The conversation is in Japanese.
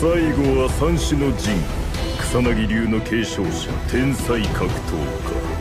最後は三種の神、草薙流の継承者天才格闘家